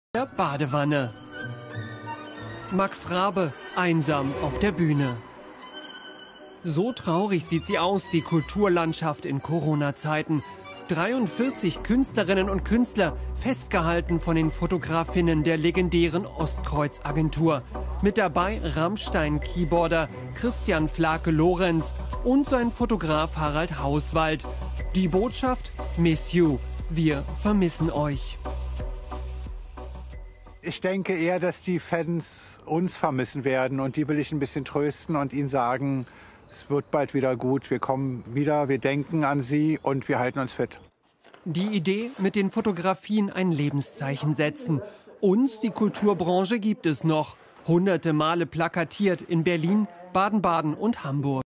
Der Badewanne. Max Rabe, einsam auf der Bühne. So traurig sieht sie aus, die Kulturlandschaft in Corona-Zeiten. 43 Künstlerinnen und Künstler, festgehalten von den Fotografinnen der legendären Ostkreuz-Agentur. Mit dabei Rammstein-Keyboarder Christian Flake-Lorenz und sein Fotograf Harald Hauswald. Die Botschaft: Miss you. Wir vermissen euch. Ich denke eher, dass die Fans uns vermissen werden, und die will ich ein bisschen trösten und ihnen sagen, es wird bald wieder gut, wir kommen wieder, wir denken an sie und wir halten uns fit. Die Idee, mit den Fotografien ein Lebenszeichen setzen. Uns, die Kulturbranche, gibt es noch. Hunderte Male plakatiert in Berlin, Baden-Baden und Hamburg.